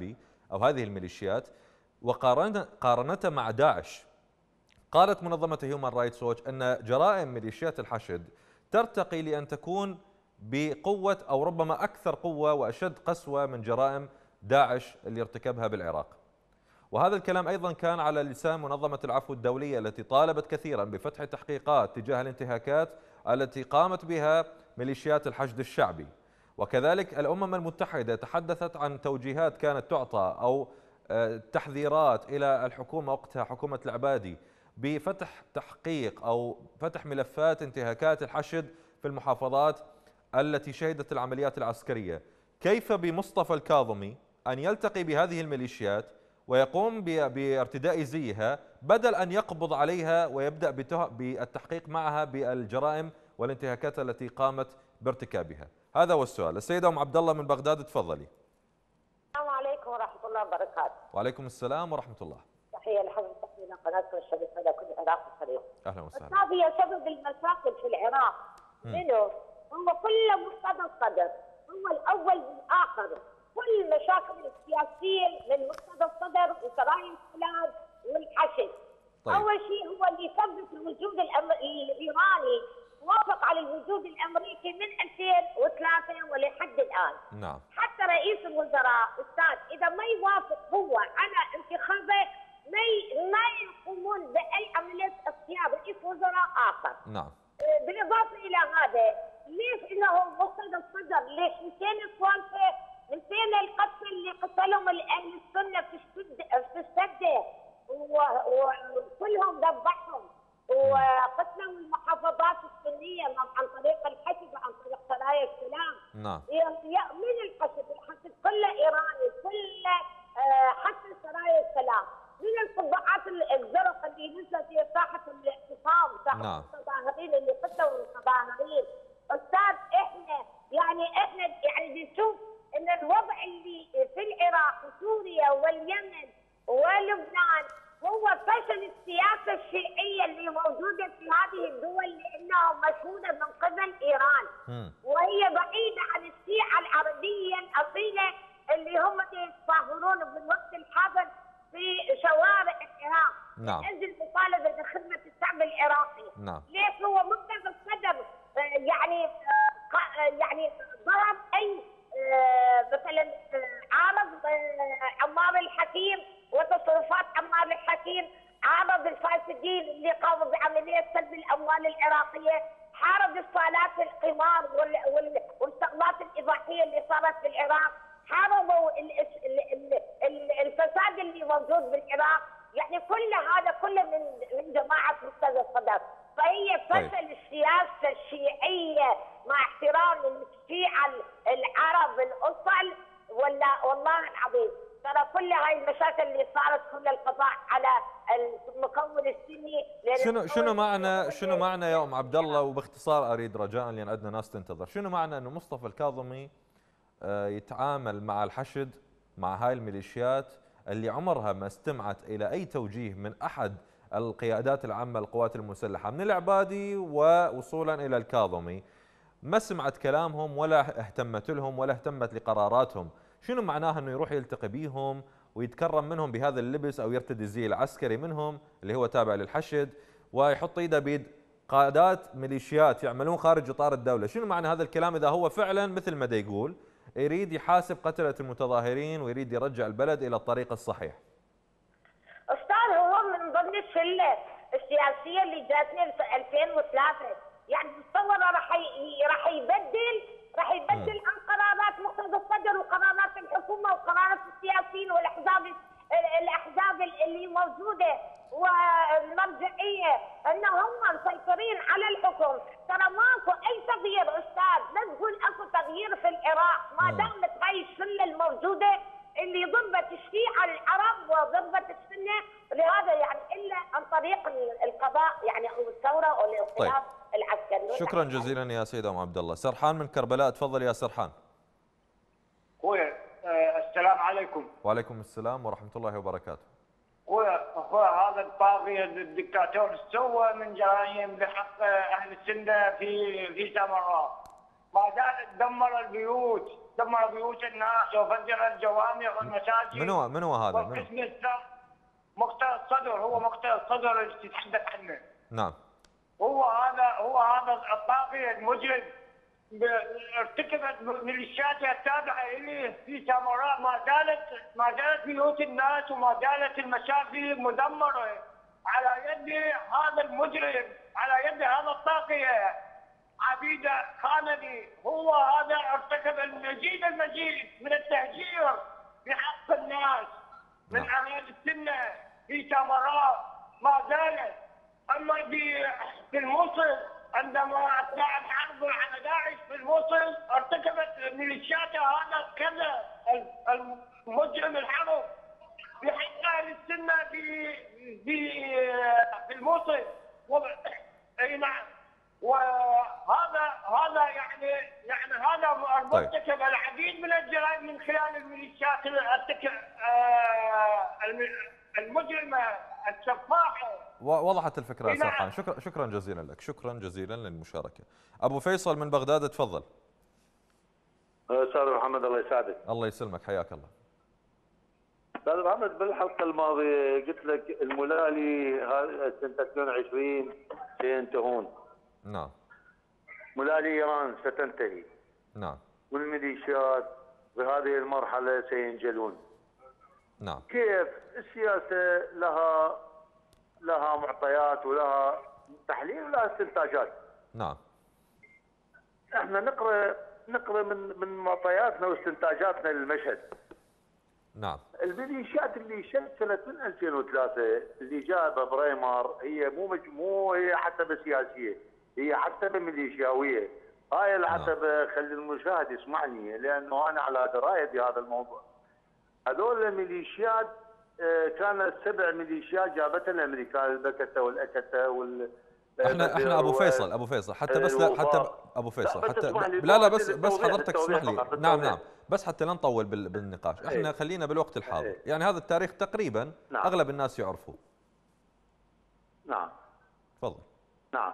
أو هذه الميليشيات وقارنتها مع داعش. قالت منظمة هيومان رايتس ووتش أن جرائم ميليشيات الحشد ترتقي لأن تكون بقوة أو ربما أكثر قوة وأشد قسوة من جرائم داعش اللي ارتكبها بالعراق. وهذا الكلام أيضا كان على لسان منظمة العفو الدولية التي طالبت كثيرا بفتح تحقيقات تجاه الانتهاكات التي قامت بها ميليشيات الحشد الشعبي. وكذلك الأمم المتحدة تحدثت عن توجيهات كانت تعطى أو تحذيرات إلى الحكومة وقتها، حكومة العبادي، بفتح تحقيق أو فتح ملفات انتهاكات الحشد في المحافظات التي شهدت العمليات العسكرية. كيف بمصطفى الكاظمي أن يلتقي بهذه الميليشيات ويقوم بارتداء زيها بدل أن يقبض عليها ويبدأ بالتحقيق معها بالجرائم والانتهاكات التي قامت بارتكابها؟ هذا هو السؤال. السيدة أم عبد الله من بغداد، تفضلي. السلام عليكم ورحمة الله وبركاته. وعليكم السلام ورحمة الله. تحية لحضرتك من قناتكم الشريفة لكل العراق الشريف. أهلا وسهلا. أستاذ، هي سبب المشاكل في العراق منو؟ هو كله مقتدى الصدر، هو الأول والآخر. كل المشاكل السياسية من مقتدى الصدر وسرايا السلام والحشد. طيب. أول شيء هو اللي يثبت الوجود الأم... الإيراني وافق على الوجود الأمريكي من ألفين وثلاثة ولحد الآن. نعم. حتى رئيس الوزراء أستاذ إذا ما يوافق هو على انتخابه ما ما يقومون بأي عملية اختيار رئيس وزراء آخر. نعم. بالإضافة إلى هذا، ليش إنه مقتدى الصدر؟ ليش نسينا سوالفه؟ نسينا القتل اللي قتلهم الأهل السنة في السدة في السدة وكلهم ذبحهم وقتلوا المحافظات السنية عن طريق الحشد وعن طريق سرايا السلام. نعم. من الحشد؟ الحشد كله إيراني، كله حتى سرايا السلام. من القبعات الزرق اللي نزلت في ساحة الاعتصام، ساحة نعم. المتظاهرين اللي قتلوا المتظاهرين. أستاذ إحنا يعني إحنا يعني بنشوف إن الوضع اللي في العراق وسوريا واليمن ولبنان هو فشل السياسة الشيعية اللي موجودة في هذه الدول لأنها مشهودة من قبل إيران. م. وهي بعيدة عن الشيعة العربية الأصيلة اللي هم يتظاهرون بالوقت الحاضر في شوارع العراق. نعم. أجل مطالبة بخدمة الشعب العراقي. نعم. ليش هو مقتدى الصدر يعني يعني ضرب أي مثلا عارض عمار الحكيم وتصرفات عمار الحكيم، عارض الفاسدين اللي قاموا بعملية سلب الأموال العراقية، حارب الصالات القمار والشغلات الإباحية اللي صارت في العراق، حاربوا الفساد اللي موجود بالعراق. يعني كل هذا كله من من جماعة مقتدى الصدر. فهي فشل طيب. السياسة الشيعية مع احترام الشيعة العرب الأصل ولا والله العظيم ترى كل هاي المشاكل اللي صارت كل القضاء على المكون السني. شنو شنو معنى شنو معنى يا ام عبد الله، وباختصار اريد رجاء لان عندنا ناس تنتظر، شنو معنى انه مصطفى الكاظمي يتعامل مع الحشد مع هاي الميليشيات اللي عمرها ما استمعت الى اي توجيه من احد القيادات العامه للقوات المسلحه من العبادي ووصولا الى الكاظمي، ما سمعت كلامهم ولا اهتمت لهم ولا اهتمت لقراراتهم؟ شنو معناها انه يروح يلتقي بيهم ويتكرم منهم بهذا اللبس او يرتدي الزي العسكري منهم اللي هو تابع للحشد ويحط ايده بيد قادات ميليشيات يعملون خارج اطار الدوله؟ شنو معنى هذا الكلام اذا هو فعلا مثل ما دا يقول يريد يحاسب قتله المتظاهرين ويريد يرجع البلد الى الطريق الصحيح؟ استاذ هو من ضمن الشله السياسيه اللي جاتنا في ألفين وثلاثة، يعني تصور راح راح يبدل راح يبدل عن قرارات مقتدى الصدر وقرارات الحكومه وقرارات السياسيين والاحزاب الاحزاب اللي موجوده والمرجعيه ان هم مسيطرين على الحكم. ترى ماكو اي تغيير استاذ، لا تقول اكو تغيير في العراق ما دامت هاي السله الموجوده اللي ضربت الشيعه العرب وضربت السنه، لهذا يعني الا عن طريق القضاء يعني او الثوره او الانقلاب. طيب. العسكري. شكرا جزيلا يا سيدة ام عبد الله. سرحان من كربلاء، تفضل يا سرحان. خويا السلام عليكم. وعليكم السلام ورحمه الله وبركاته. خويا اخويا هذا الطاغيه الدكتاتور سوى من جرائم بحق اهل السنه في في سامراء. ما زالت دمر البيوت، دمر بيوت الناس وفجر الجوامع والمساجد. من هو من هو هذا؟ والقسم الثاني مقتل الصدر، هو مقتل الصدر اللي تتحدث عنه. نعم. هو هذا هو هذا الطاغية المجرم ارتكبت ميليشياتها التابعة إليه في سامراء. ما زالت ما زالت بيوت الناس وما زالت المشافي مدمرة على يد هذا المجرم، على يد هذا الطاغية عبيدة خالدي. هو هذا ارتكب المزيد المزيد من التهجير بحق الناس من أهل السنة في سامراء ما زالت. أما في في الموصل عندما أثناء الحرب على داعش في الموصل ارتكبت ميليشياتها هذا كذا المجرم الحرب بحق أهل السنة في في في الموصل. أي نعم. وهذا هذا يعني يعني هذا مرتكب العديد من الجرائم من خلال الميليشيات المجرمة السفاحة. وضحت الفكرة سرحان. شكرا شكرا جزيلا لك، شكرا جزيلا للمشاركة. أبو فيصل من بغداد تفضل. أستاذ محمد الله يسعدك. الله يسلمك، حياك الله. أستاذ محمد، بالحلقة الماضية قلت لك الملالي سنة اثنين وعشرين سينتهون. نعم. ملالي إيران ستنتهي. نعم. والميليشيات بهذه المرحلة سينجلون. نعم. كيف السياسة لها لها معطيات ولها تحليل ولها استنتاجات. نعم. احنا نقرا نقرا من من معطياتنا واستنتاجاتنا للمشهد. نعم. الميليشيات اللي شكلت من ألفين وثلاثة اللي جابها بريمر هي مو مو هي حتى سياسيه، هي حتى ميليشياويه. هاي العتبه خلي المشاهد يسمعني لانه انا على درايه بهذا الموضوع. هذول الميليشيات كانت سبع ميليشيات جابتها الامريكان، البكته والاكته وال احنا احنا ابو فيصل ابو فيصل حتى بس لا حتى ابو فيصل حتى لا لا بس بس حضرتك اسمح لي. نعم نعم بس حتى لا نطول بالنقاش. احنا خلينا بالوقت الحاضر. يعني هذا التاريخ تقريبا نعم. اغلب الناس يعرفوه. نعم. تفضل. نعم.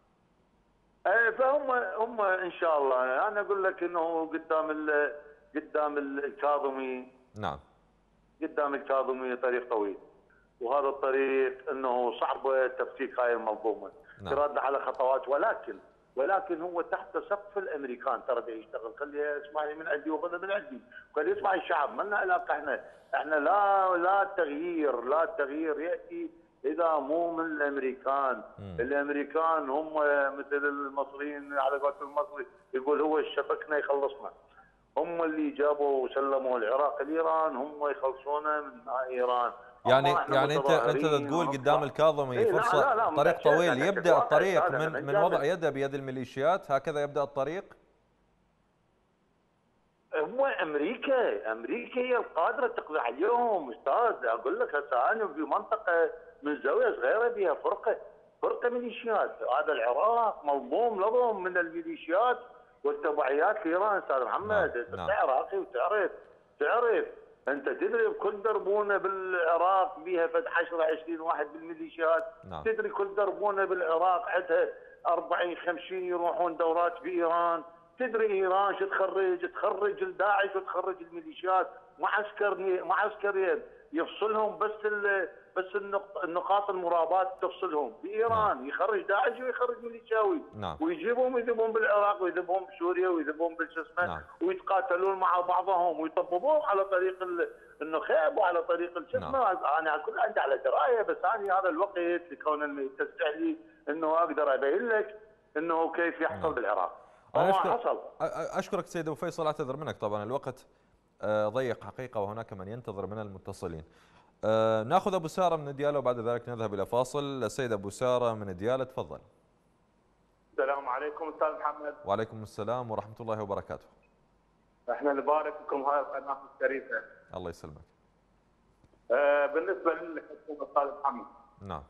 فهم هم ان شاء الله انا اقول لك انه قدام قدام الكاظمي. نعم. قدام الكاظمي طريق طويل، وهذا الطريق انه صعب تفكيك هاي المنظومه. نعم. ترد على خطوات ولكن ولكن هو تحت سقف الامريكان ترى يشتغل. خليه يسمعني من عندي وخذه من عندي، خليه يسمع الشعب. ما لنا علاقه احنا احنا لا لا التغيير لا التغيير ياتي اذا مو من الامريكان. م. الامريكان هم مثل المصريين على قولة المصري يقول هو الشبكنا يخلصنا. هم اللي جابوا وسلموا العراق لايران، هم يخلصونه من ايران. يعني يعني انت انت تقول قدام الكاظمي فرصه لا لا لا طريق طويل يبدا الطريق من من وضع يده بيد الميليشيات، هكذا يبدا الطريق؟ هو امريكا امريكا هي القادره تقضي عليهم استاذ. اقول لك هسه انا في منطقه من زاويه صغيره بها فرقه فرقه ميليشيات. هذا العراق مظلوم لظم من الميليشيات والتبعيات لايران استاذ محمد. انت نعم. عراقي وتعرف تعرف انت تدري بكل دربونه بالعراق بيها فد عشرة عشرين واحد بالميليشيات. نعم. تدري كل دربونه بالعراق عندها أربعين خمسين يروحون دورات في ايران. تدري ايران شو تخرج تخرج الداعش وتخرج الميليشيات. معسكر معسكر يفصلهم بس بس النقاط المرابط تفصلهم بايران. نعم. يخرج داعش ويخرج ميليشياوي. نعم. ويجيبهم ويذبهم بالعراق ويذبهم بسوريا ويذبهم بالشسمه. نعم. ويتقاتلون مع بعضهم ويطببوهم على طريق النخيب وعلى طريق الشسمه. نعم. انا كل عندي على درايه بس انا هذا الوقت لكون تسمح لي انه اقدر ابين لك انه كيف يحصل. نعم. بالعراق. أنا أشكر اشكرك سيد ابو فيصل. اعتذر منك طبعا الوقت ضيق حقيقه وهناك من ينتظر من المتصلين. آه ناخذ ابو ساره من دياله وبعد ذلك نذهب الى فاصل. السيد ابو ساره من دياله تفضل. السلام عليكم استاذ محمد. وعليكم السلام ورحمه الله وبركاته. احنا نبارك لكم هاي القناه الشريفه. الله يسلمك. آه بالنسبه للحكومه استاذ محمد. نعم.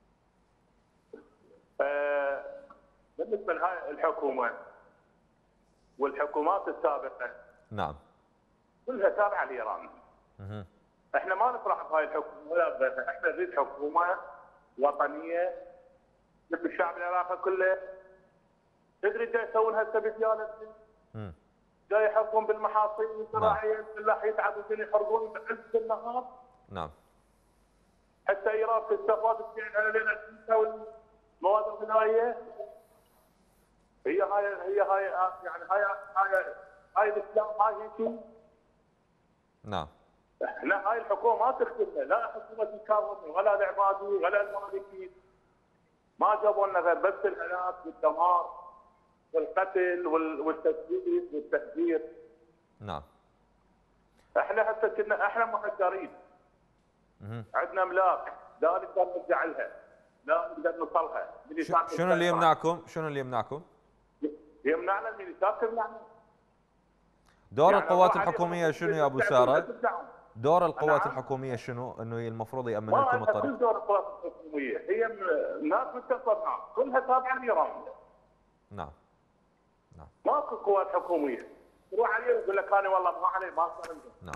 آه بالنسبه لهاي الحكومه والحكومات السابقه. نعم. كلها تابعه لايران. اها. احنا ما نفرح بهاي الحكومه ولا بغيرها، احنا نريد حكومه وطنيه مثل الشعب العراقي كله تدري ايش يسوون هسه بديانه؟ جاي يحرقون بالمحاصيل والزراعيه، الفلاح يتعب يحرقون بعز النهار. نعم. حتى ايران تستفاد تبيع لنا المواد الغذائيه. هي هاي هي هاي يعني هاي هاي هاي الاسلام هاي هي شيء. نعم. لا هاي الحكومه ما تخدمنا، لا حكومه الكاظمي ولا العبادي ولا المالكي. ما جابوا لنا غير بس الهلاك والدمار والقتل والتسديد والتهجير. نعم. احنا هسه كنا احنا محجرين. عندنا املاك لا نقدر نرجع لها، لا نقدر نوصلها. شنو اللي يمنعكم؟ شنو اللي يمنعكم؟ يمنعنا الميليشيات تمنعنا. دور يعني القوات الحكوميه شنو يا ابو ساره؟ دور القوات الحكوميه شنو؟ انه المفروض يامن لكم الطريق. ما دور القوات الحكوميه، هي ناس متصل ناس كلها تابعه لايران. نعم. نعم. ماكو قوات حكوميه، تروح عليه ويقول لك انا والله ما علي ما صار. نعم.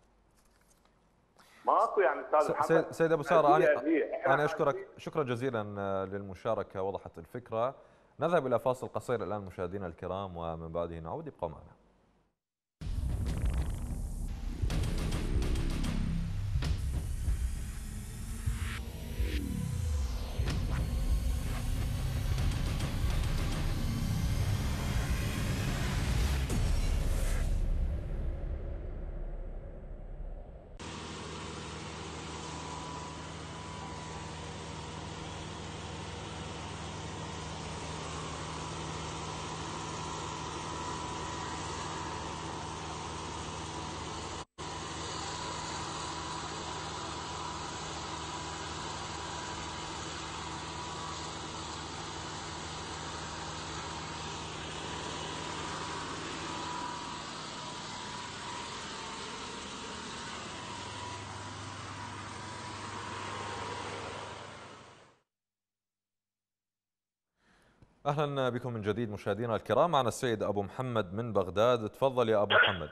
ماكو يعني استاذ محمد. سيد ابو ساره انا انا اشكرك شكرا جزيلا للمشاركه، وضحت الفكره. نذهب الى فاصل قصير الان مشاهدينا الكرام، ومن بعده نعود. ابقوا معنا. أهلا بكم من جديد مشاهدينا الكرام. معنا السيد أبو محمد من بغداد. تفضل يا أبو محمد.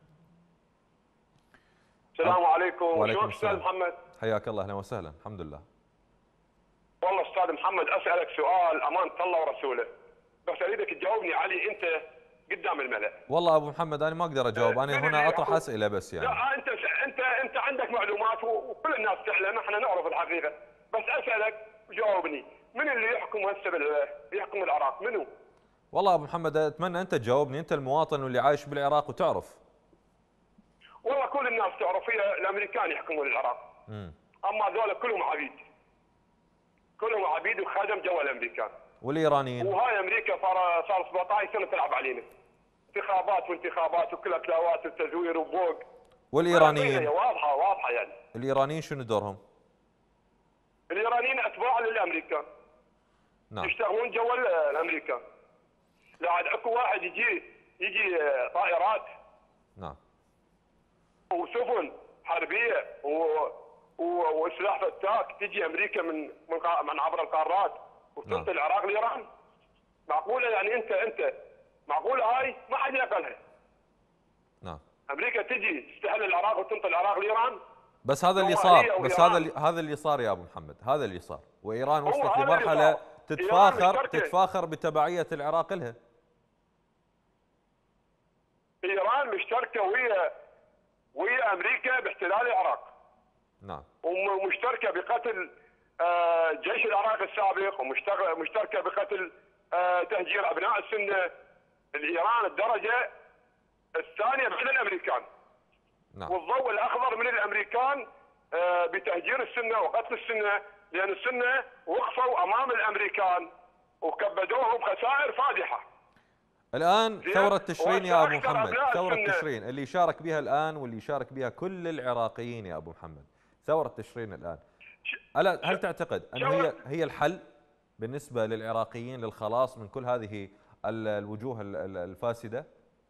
السلام عليكم. وعليكم السلام. أستاذ محمد حياك الله. أهلا وسهلا. الحمد لله. والله أستاذ محمد أسألك سؤال أمانة الله ورسوله، بس أريدك تجاوبني عليه أنت قدام الملأ. والله أبو محمد أنا ما أقدر أجاوب، أنا هنا أطرح أسئلة بس يعني. لا أنت أنت أنت عندك معلومات وكل الناس تعلم، احنا نعرف الحقيقة، بس أسألك وجاوبني، من اللي يحكم هسه يحكم العراق؟ منو؟ والله ابو محمد اتمنى انت تجاوبني، انت المواطن واللي عايش بالعراق وتعرف. والله كل الناس تعرف، هي الامريكان يحكمون العراق. امم اما هذول كلهم عبيد. كلهم عبيد وخدم جوا الامريكان. والايرانيين؟ وهاي امريكا صار صار سبعطعش سنه تلعب علينا. انتخابات وانتخابات وكلها كلاوات وتزوير وبوق. والايرانيين؟ واضحه واضحه يعني. الايرانيين شنو دورهم؟ الايرانيين اتباع للامريكان. نعم. يشتغلون جوا الامريكان. لا عاد اكو واحد يجي يجي طائرات. نعم. وسفن حربيه و... و... وسلاح فتاك تجي امريكا من من, من عبر القارات وتنطي نعم. العراق لايران. معقوله يعني انت انت معقوله هاي؟ ما حد يعقلها. نعم. امريكا تجي تستحل العراق وتنطي العراق لايران. بس هذا اللي صار، بس هذا اللي هذا اللي صار يا ابو محمد، هذا اللي صار، وايران وصلت لمرحله تتفاخر تتفاخر بتبعيه العراق لها. ايران مشتركه ويا ويا امريكا باحتلال العراق. نعم. ومشتركه بقتل جيش العراق السابق، ومشتركه بقتل تهجير ابناء السنه. الايران الدرجه الثانيه بعد الامريكان. نعم. والضوء الاخضر من الامريكان بتهجير السنه وقتل السنه، لان السنه وقفوا امام الامريكان وكبدوهم خسائر فادحه. الان ثوره تشرين يا ابو محمد، ثوره تشرين اللي يشارك بها الان واللي يشارك بها كل العراقيين يا ابو محمد، ثوره تشرين الان. ألا هل تعتقد ان هي هي الحل بالنسبه للعراقيين للخلاص من كل هذه الوجوه الفاسده؟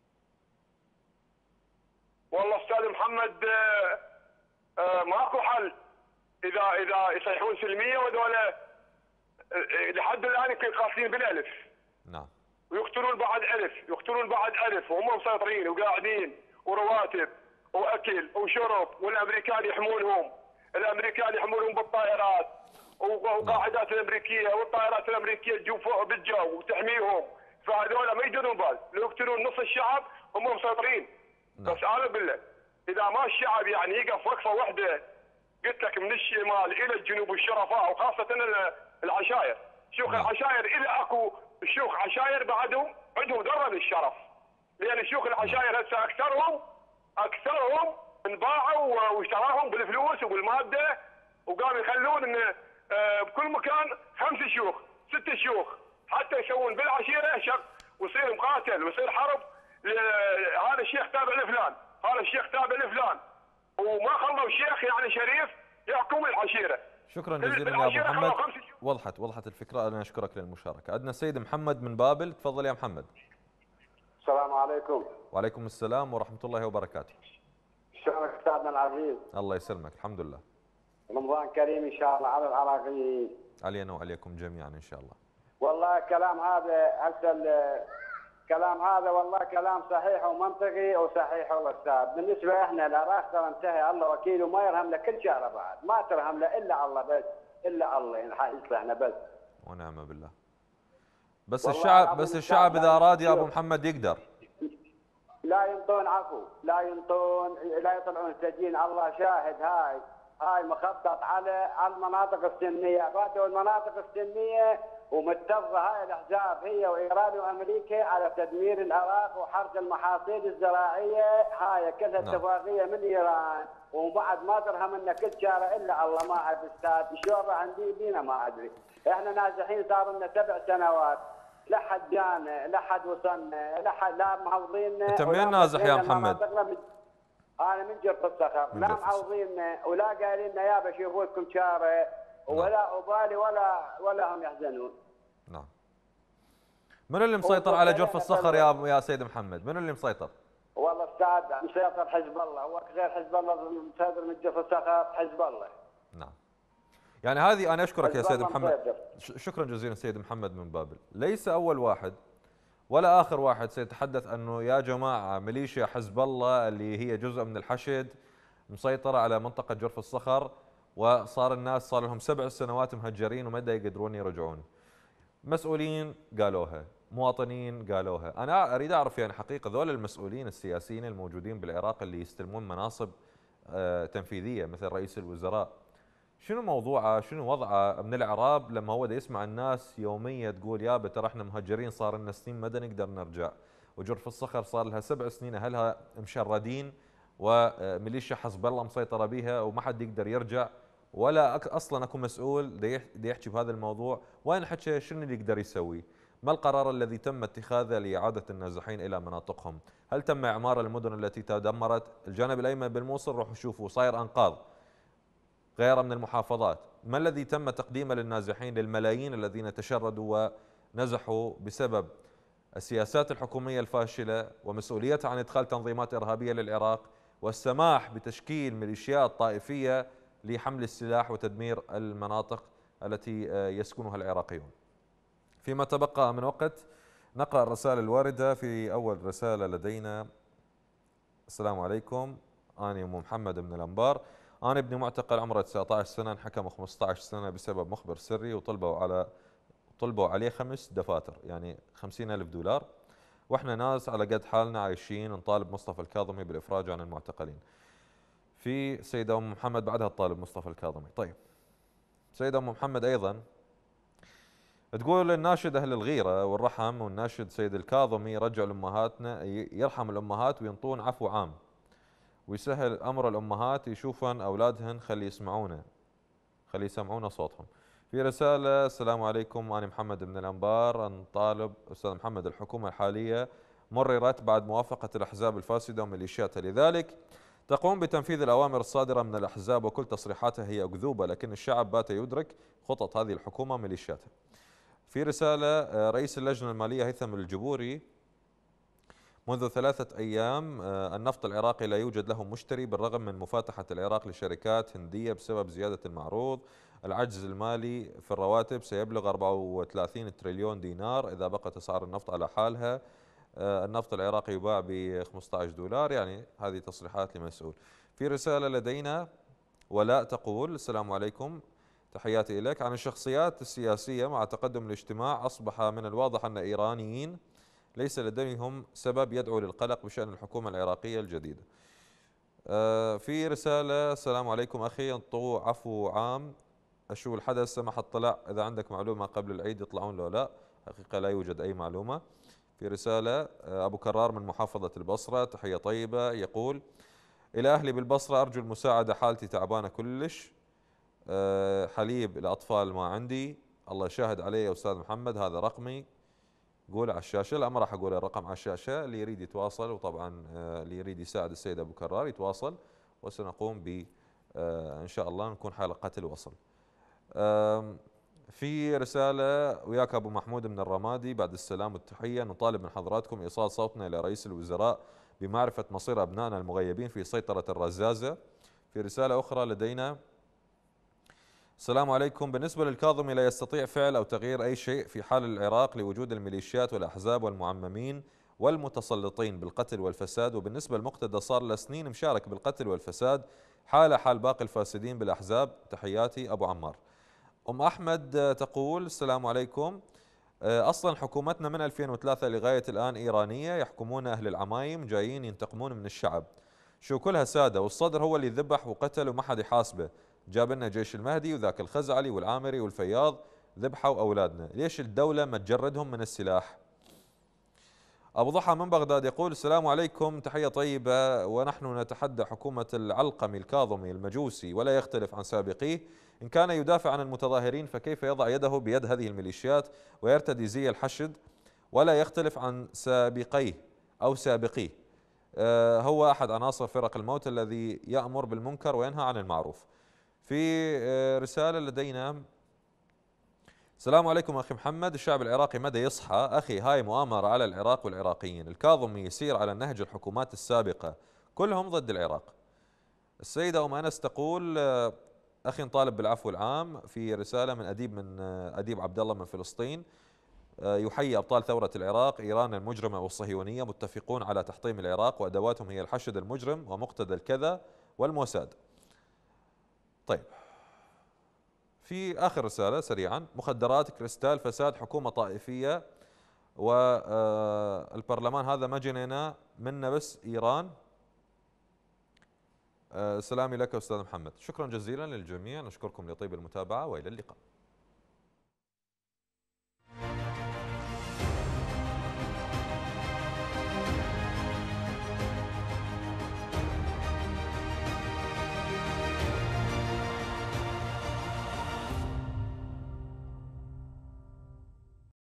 والله استاذ محمد ماكو حل. اذا اذا يصيحون سلميه وذولا لحد الان يمكن قاصين بالالف. نعم. ويقتلون بعد الف، يقتلون بعد الف وهم مسيطرين وقاعدين ورواتب واكل وشرب، والامريكان يحمونهم، الامريكان يحمونهم بالطائرات وقاعدات الامريكيه، والطائرات الامريكيه تجوب فوق بالجو وتحميهم، فهذول ما يديرون بال، لو يقتلون نص الشعب هم مسيطرين. نعم. بس انا بالله اذا ما الشعب يعني يقف وقفه واحده قلت لك من الشمال الى الجنوب والشرفاء وخاصه العشائر، شيوخ نعم. العشائر اذا اكو شيوخ عشائر بعدهم عندهم ذره للشرف، لان شيوخ العشائر هسه اكثرهم اكثرهم انباعوا واشتراهم بالفلوس وبالماده، وقاموا يخلون ان بكل مكان خمس شيوخ ست شيوخ حتى يسوون بالعشيره شق ويصير مقاتل ويصير حرب. هذا الشيخ تابع لفلان، هذا الشيخ تابع لفلان، وما خلوا شيخ يعني شريف يحكم العشيره. شكرا جزيلا يا ابو محمد، وضحت وضحت الفكره. انا اشكرك للمشاركه. عندنا السيد محمد من بابل، تفضل يا محمد. السلام عليكم. وعليكم السلام ورحمه الله وبركاته. شلونك استاذنا العزيز؟ الله يسلمك، الحمد لله. رمضان كريم ان شاء الله على العراقيين. علينا وعليكم جميعا ان شاء الله. والله كلام هذا هسه الكلام هذا والله كلام صحيح ومنطقي وصحيح والله استاذ. بالنسبه احنا العراق ترى انتهى، الله وكيله ما يرهم له كل شهر بعد، ما ترهم له الا الله بس، الا الله يصلحنا بس. ونعم بالله. بس الشعب بس الشعب اذا اراد يا ابو محمد يقدر. لا ينطون عفو، لا ينطون، لا يطلعون سجين، الله شاهد. هاي هاي مخطط على على المناطق السنيه، رادوا المناطق السنيه ومتفقه هاي الاحزاب هي وايران وامريكا على تدمير العراق وحرق المحاصيل الزراعيه، هاي كلها نعم. اتفاقيه من ايران، وبعد ما درهم لنا كل شارع الا الله ما عاد استاذ، شلون راح ندير بينا ما ادري. احنا نازحين صار لنا سبع سنوات، لا حد جانا، لا حد وصلنا، لا حد لا معوضينا. انت منين نازح يا محمد؟ انا من جرف الصخر، لا معوضينا ولا قايلين لنا يابا شوفوا لكم شارع، ولا أبالي ولا ولا هم يحزنون. نعم. من اللي مسيطر على جرف الصخر يا يا سيد محمد؟ من اللي مسيطر؟ والله استاذ مسيطر حزب الله، هو غير حزب الله مسيطر من جرف الصخر حزب الله. نعم. يعني هذه انا اشكرك يا سيد محمد، شكرا جزيلا سيد محمد من بابل. ليس اول واحد ولا اخر واحد سيتحدث انه يا جماعه ميليشيا حزب الله اللي هي جزء من الحشد مسيطره على منطقه جرف الصخر، وصار الناس صار لهم سبع سنوات مهجرين وما يقدرون يرجعون. مسؤولين قالوها، مواطنين قالوها. انا اريد اعرف يعني حقيقه ذول المسؤولين السياسيين الموجودين بالعراق اللي يستلمون مناصب تنفيذيه مثل رئيس الوزراء، شنو موضوعه؟ شنو وضعه من الاعراب لما هو دا يسمع الناس يوميا تقول يابا ترى احنا مهجرين صار لنا سنين ما نقدر نرجع، وجرف الصخر صار لها سبع سنين اهلها مشردين وميليشيا حزب الله مسيطره بها وما حد يقدر يرجع، ولا اصلا اكو مسؤول دا يحكي بهذا الموضوع. وين حكى؟ شنو اللي يقدر يسوي؟ ما القرار الذي تم اتخاذه لاعاده النازحين الى مناطقهم؟ هل تم اعمار المدن التي تدمرت؟ الجانب الايمن بالموصل روحوا شوفوا صاير انقاض، غيرها من المحافظات. ما الذي تم تقديمه للنازحين للملايين الذين تشردوا ونزحوا بسبب السياسات الحكومية الفاشلة ومسؤوليتها عن إدخال تنظيمات إرهابية للعراق والسماح بتشكيل ميليشيات طائفية لحمل السلاح وتدمير المناطق التي يسكنها العراقيون. فيما تبقى من وقت نقرأ الرسائل الواردة. في أول رسالة لدينا: السلام عليكم، أنا أم محمد من الأنبار، أنا ابني معتقل عمره تسعة عشر سنة، انحكم خمسة عشر سنة بسبب مخبر سري، وطلبوا على طلبوا عليه خمس دفاتر يعني خمسين ألف دولار، واحنا ناس على قد حالنا عايشين، نطالب مصطفى الكاظمي بالإفراج عن المعتقلين. في سيدة أم محمد بعدها تطالب مصطفى الكاظمي. طيب سيدة أم محمد أيضا تقول: الناشد أهل الغيرة والرحم والناشد سيد الكاظمي يرجع لأمهاتنا، يرحم الأمهات وينطون عفو عام ويسهل أمر الأمهات يشوفن أولادهن، خلي يسمعونه خلي يسمعونا صوتهم. في رسالة: السلام عليكم، أنا محمد من الأنبار، نطالب أستاذ محمد الحكومة الحالية مررت بعد موافقة الأحزاب الفاسدة وميليشياتها، لذلك تقوم بتنفيذ الأوامر الصادرة من الأحزاب وكل تصريحاتها هي أكذوبة، لكن الشعب بات يدرك خطط هذه الحكومة وميليشياتها. في رسالة: رئيس اللجنة المالية هيثم الجبوري، منذ ثلاثة أيام النفط العراقي لا يوجد له مشتري بالرغم من مفاتحة العراق لشركات هندية بسبب زيادة المعروض. العجز المالي في الرواتب سيبلغ أربعة وثلاثين تريليون دينار إذا بقت أسعار النفط على حالها. النفط العراقي يباع ب خمسة عشر دولار، يعني هذه تصريحات لمسؤول. في رسالة لدينا ولاء تقول: السلام عليكم، تحياتي إليك، عن الشخصيات السياسية مع تقدم الاجتماع أصبح من الواضح أن إيرانيين ليس لديهم سبب يدعو للقلق بشأن الحكومة العراقية الجديدة. في رسالة: السلام عليكم أخي، انطوا عفو عام، شو الحدث سمح الطلع، إذا عندك معلومة قبل العيد يطلعون لو لا. حقيقة لا يوجد أي معلومة. في رسالة: أبو كرار من محافظة البصرة، تحية طيبة، يقول: إلى أهلي بالبصرة أرجو المساعدة، حالتي تعبانة كلش، حليب الأطفال ما عندي، الله يشاهد علي يا أستاذ محمد، هذا رقمي، قول على الشاشة. لا ما راح أقول الرقم على الشاشة، اللي يريد يتواصل، وطبعا اللي يريد يساعد السيد أبو كرار يتواصل، وسنقوم ب إن شاء الله نكون حلقة الوصل. في رسالة: وياك أبو محمود من الرمادي، بعد السلام والتحية، نطالب من حضراتكم إيصال صوتنا إلى رئيس الوزراء بمعرفة مصير أبنائنا المغيبين في سيطرة الرزازة. في رسالة أخرى لدينا: السلام عليكم، بالنسبة للكاظمي لا يستطيع فعل أو تغيير أي شيء في حال العراق لوجود الميليشيات والأحزاب والمعممين والمتسلطين بالقتل والفساد، وبالنسبة للمقتدى صار له سنين مشارك بالقتل والفساد، حال حال باقي الفاسدين بالأحزاب. تحياتي أبو عمار. أم أحمد تقول: السلام عليكم، أصلا حكومتنا من ألفين وثلاثة لغاية الآن إيرانية، يحكمون أهل العمايم، جايين ينتقمون من الشعب، شو كلها سادة، والصدر هو اللي ذبح وقتل وما حد يحاسبه، جاب لنا جيش المهدي وذاك الخزعلي والعامري والفياض ذبحوا أولادنا، ليش الدولة ما تجردهم من السلاح؟ أبو ضحى من بغداد يقول: السلام عليكم، تحية طيبة، ونحن نتحدى حكومة العلقمي الكاظمي المجوسي ولا يختلف عن سابقيه، إن كان يدافع عن المتظاهرين فكيف يضع يده بيد هذه الميليشيات ويرتدي زي الحشد ولا يختلف عن سابقيه أو سابقيه، آه هو أحد عناصر فرق الموت الذي يأمر بالمنكر وينهى عن المعروف. في آه رسالة لدينا: السلام عليكم أخي محمد، الشعب العراقي مدى يصحى، أخي هاي مؤامرة على العراق والعراقيين، الكاظمي يسير على نهج الحكومات السابقة كلهم ضد العراق. السيدة أم أنس تقول: أخي نطالب بالعفو العام. في رسالة من أديب من أديب عبد الله من فلسطين، يحيي أبطال ثورة العراق، إيران المجرمة والصهيونية متفقون على تحطيم العراق وأدواتهم هي الحشد المجرم ومقتدى الكذا والموساد. طيب، في آخر رسالة سريعا: مخدرات، كريستال، فساد، حكومة طائفية، والبرلمان هذا ما جنينا منه بس إيران. سلامي لك أستاذ محمد. شكرا جزيلا للجميع، نشكركم لطيب المتابعة وإلى اللقاء.